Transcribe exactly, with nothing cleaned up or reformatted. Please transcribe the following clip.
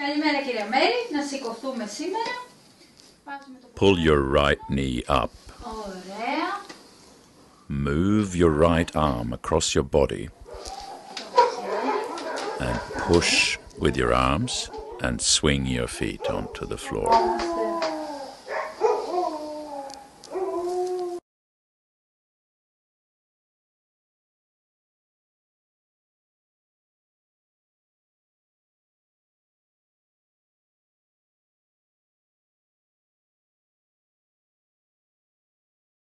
Καλημέρα κυρία Μέρη, να σηκωθούμε σήμερα. Pull your right knee up. Ωραία. Move your right arm across your body. And push with your arms and swing your feet onto the floor.